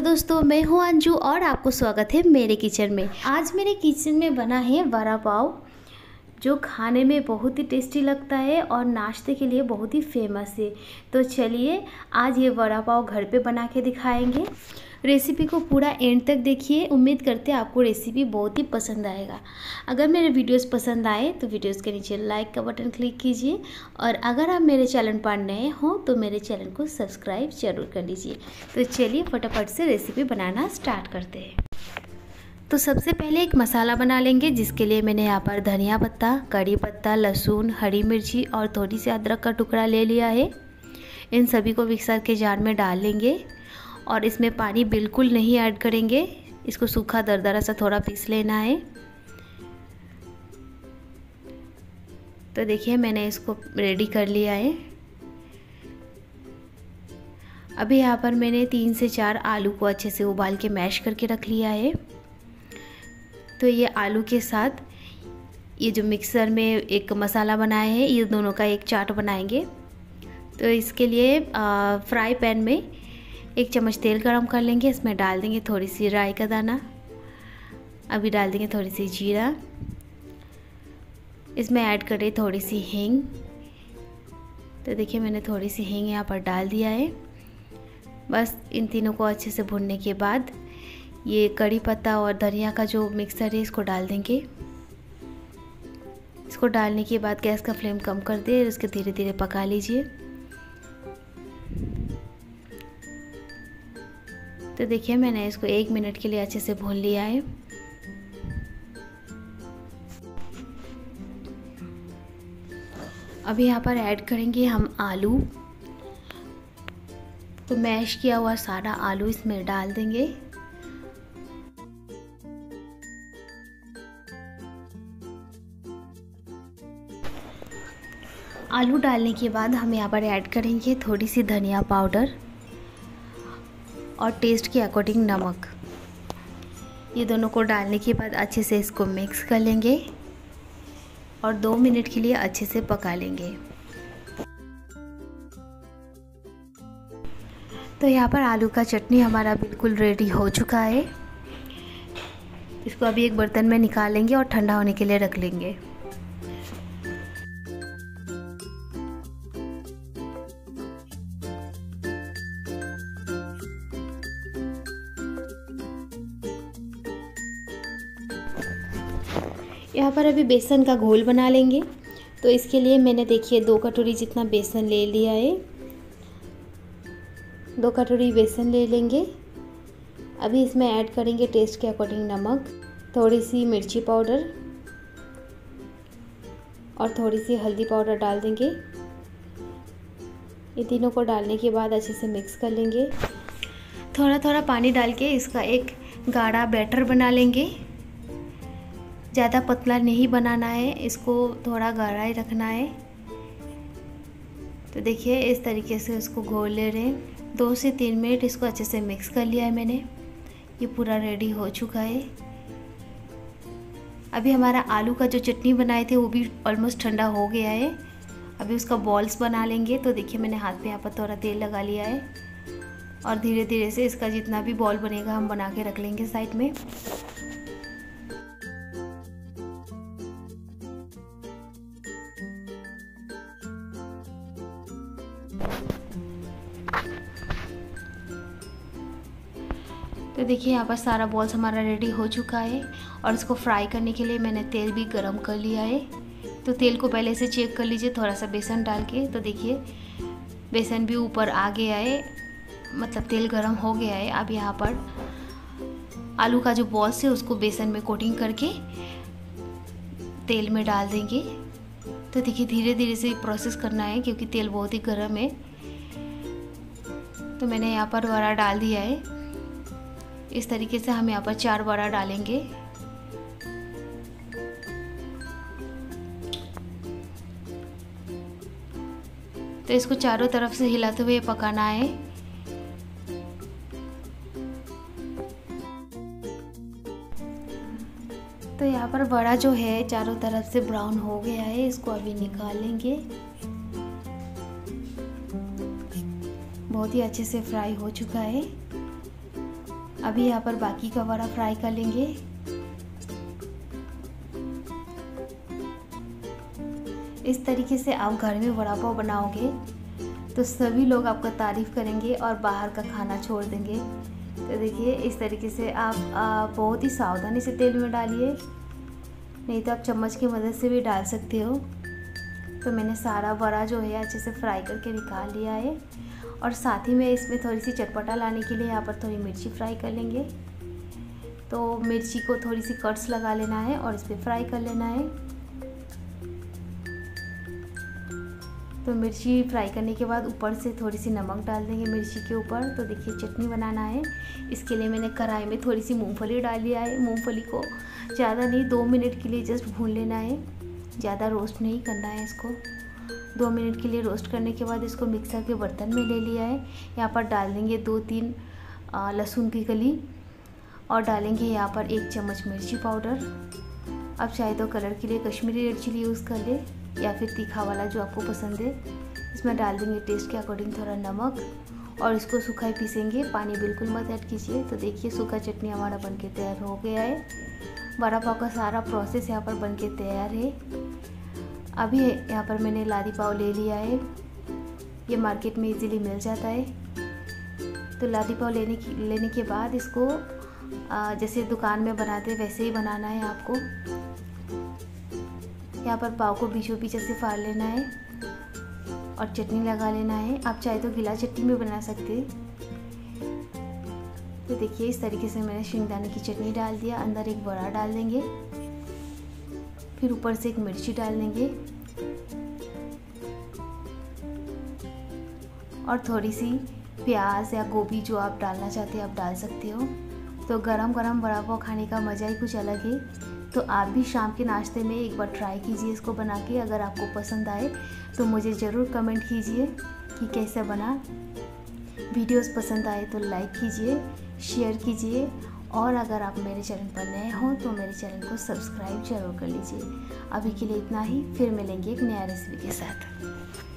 दोस्तों, मैं हूं अंजू और आपको स्वागत है मेरे किचन में। आज मेरे किचन में बना है वड़ा पाव, जो खाने में बहुत ही टेस्टी लगता है और नाश्ते के लिए बहुत ही फेमस है। तो चलिए आज ये वड़ा पाव घर पे बना के दिखाएंगे। रेसिपी को पूरा एंड तक देखिए। उम्मीद करते हैं आपको रेसिपी बहुत ही पसंद आएगा। अगर मेरे वीडियोस पसंद आए तो वीडियोस के नीचे लाइक का बटन क्लिक कीजिए, और अगर आप मेरे चैनल पर नए हों तो मेरे चैनल को सब्सक्राइब जरूर कर लीजिए। तो चलिए फटाफट से रेसिपी बनाना स्टार्ट करते हैं। तो सबसे पहले एक मसाला बना लेंगे, जिसके लिए मैंने यहाँ पर धनिया पत्ता, कड़ी पत्ता, लहसुन, हरी मिर्ची और थोड़ी सी अदरक का टुकड़ा ले लिया है। इन सभी को मिक्सर के जार में डाल लेंगे और इसमें पानी बिल्कुल नहीं ऐड करेंगे। इसको सूखा दरदरा सा थोड़ा पीस लेना है। तो देखिए मैंने इसको रेडी कर लिया है। अभी यहाँ पर मैंने 3 से 4 आलू को अच्छे से उबाल के मैश करके रख लिया है। तो ये आलू के साथ ये जो मिक्सर में एक मसाला बनाया है, ये दोनों का एक चाट बनाएंगे। तो इसके लिए फ्राई पैन में 1 चम्मच तेल गरम कर लेंगे। इसमें डाल देंगे थोड़ी सी राई का दाना, अभी डाल देंगे थोड़ी सी जीरा, इसमें ऐड करें थोड़ी सी हींग। तो देखिए मैंने थोड़ी सी हींग यहाँ पर डाल दिया है। बस इन तीनों को अच्छे से भूनने के बाद ये कड़ी पत्ता और धनिया का जो मिक्सर है इसको डाल देंगे। इसको डालने के बाद गैस का फ्लेम कम कर दे और इसको धीरे धीरे पका लीजिए। तो देखिए मैंने इसको 1 मिनट के लिए अच्छे से भून लिया है। अभी यहाँ पर ऐड करेंगे हम आलू। तो मैश किया हुआ सारा आलू इसमें डाल देंगे। आलू डालने के बाद हम यहाँ पर ऐड करेंगे थोड़ी सी धनिया पाउडर और टेस्ट के अकॉर्डिंग नमक। ये दोनों को डालने के बाद अच्छे से इसको मिक्स कर लेंगे और 2 मिनट के लिए अच्छे से पका लेंगे। तो यहाँ पर आलू का चटनी हमारा बिल्कुल रेडी हो चुका है। इसको अभी एक बर्तन में निकाल लेंगे और ठंडा होने के लिए रख लेंगे। यहाँ पर अभी बेसन का घोल बना लेंगे। तो इसके लिए मैंने देखिए 2 कटोरी जितना बेसन ले लिया है। 2 कटोरी बेसन ले लेंगे। अभी इसमें ऐड करेंगे टेस्ट के अकॉर्डिंग नमक, थोड़ी सी मिर्ची पाउडर और थोड़ी सी हल्दी पाउडर डाल देंगे। ये तीनों को डालने के बाद अच्छे से मिक्स कर लेंगे। थोड़ा थोड़ा पानी डाल के इसका एक गाढ़ा बैटर बना लेंगे। ज़्यादा पतला नहीं बनाना है, इसको थोड़ा गाढ़ा ही रखना है। तो देखिए इस तरीके से इसको घोल ले रहे हैं। 2 से 3 मिनट इसको अच्छे से मिक्स कर लिया है मैंने। ये पूरा रेडी हो चुका है। अभी हमारा आलू का जो चटनी बनाए थे वो भी ऑलमोस्ट ठंडा हो गया है। अभी उसका बॉल्स बना लेंगे। तो देखिए मैंने हाथ में यहाँ पर थोड़ा तेल लगा लिया है और धीरे धीरे से इसका जितना भी बॉल बनेगा हम बना के रख लेंगे साइड में। तो देखिए यहाँ पर सारा बॉल्स हमारा रेडी हो चुका है और इसको फ्राई करने के लिए मैंने तेल भी गरम कर लिया है। तो तेल को पहले से चेक कर लीजिए थोड़ा सा बेसन डाल के। तो देखिए बेसन भी ऊपर आ गया है, मतलब तेल गरम हो गया है। अब यहाँ पर आलू का जो बॉल्स है उसको बेसन में कोटिंग करके तेल में डाल देंगे। तो देखिए धीरे धीरे से प्रोसेस करना है क्योंकि तेल बहुत ही गर्म है। तो मैंने यहाँ पर वड़ा डाल दिया है। इस तरीके से हम यहाँ पर 4 वड़ा डालेंगे। तो इसको चारों तरफ से हिलाते हुए पकाना है। तो यहाँ पर वड़ा जो है चारों तरफ से ब्राउन हो गया है। इसको अभी निकाल लेंगे। बहुत ही अच्छे से फ्राई हो चुका है। अभी यहाँ पर बाकी का वड़ा फ्राई कर लेंगे। इस तरीके से आप घर में वड़ा पाव बनाओगे तो सभी लोग आपका तारीफ़ करेंगे और बाहर का खाना छोड़ देंगे। तो देखिए इस तरीके से आप बहुत ही सावधानी से तेल में डालिए, नहीं तो आप चम्मच की मदद से भी डाल सकते हो। तो मैंने सारा वड़ा जो है अच्छे से फ्राई करके निकाल लिया है। और साथ ही में इसमें थोड़ी सी चटपटा लाने के लिए यहाँ पर थोड़ी मिर्ची फ्राई कर लेंगे। तो मिर्ची को थोड़ी सी कट्स लगा लेना है और इस पर फ्राई कर लेना है। तो मिर्ची फ्राई करने के बाद ऊपर से थोड़ी सी नमक डाल देंगे मिर्ची के ऊपर। तो देखिए चटनी बनाना है, इसके लिए मैंने कढ़ाई में थोड़ी सी मूंगफली डाल लिया है। मूंगफली को ज़्यादा नहीं 2 मिनट के लिए जस्ट भून लेना है, ज़्यादा रोस्ट नहीं करना है इसको। 2 मिनट के लिए रोस्ट करने के बाद इसको मिक्सर के बर्तन में ले लिया है। यहाँ पर डाल देंगे 2-3 लहसुन की कली और डालेंगे यहाँ पर 1 चम्मच मिर्ची पाउडर। अब चाहे तो कलर के लिए कश्मीरी रेड चिली यूज़ कर ले या फिर तीखा वाला जो आपको पसंद है। इसमें डाल देंगे टेस्ट के अकॉर्डिंग थोड़ा नमक और इसको सूखा ही पीसेंगे, पानी बिल्कुल मत ऐड कीजिए। तो देखिए सूखा चटनी हमारा बनके तैयार हो गया है। वड़ा पाव का सारा प्रोसेस यहाँ पर बनके तैयार है। अभी यहाँ पर मैंने लादी पाव ले लिया है, ये मार्केट में इजीली मिल जाता है। तो लादी पाव लेने के बाद इसको जैसे दुकान में बनाते वैसे ही बनाना है आपको। यहाँ पर पाव को बीचों बीच से फाड़ लेना है और चटनी लगा लेना है। आप चाहे तो गीला चटनी भी बना सकते हैं। तो देखिए इस तरीके से मैंने शिंगदाने की चटनी डाल दिया, अंदर एक वड़ा डाल देंगे, फिर ऊपर से एक मिर्ची डाल देंगे और थोड़ी सी प्याज या गोभी जो आप डालना चाहते हैं आप डाल सकते हो। तो गरम गरम वड़ा पाव खाने का मज़ा ही कुछ अलग है। तो आप भी शाम के नाश्ते में एक बार ट्राई कीजिए इसको बना के। अगर आपको पसंद आए तो मुझे ज़रूर कमेंट कीजिए कि कैसे बना। वीडियोस पसंद आए तो लाइक कीजिए, शेयर कीजिए और अगर आप मेरे चैनल पर नए हों तो मेरे चैनल को सब्सक्राइब जरूर कर लीजिए। अभी के लिए इतना ही, फिर मिलेंगे एक नया रेसिपी के साथ।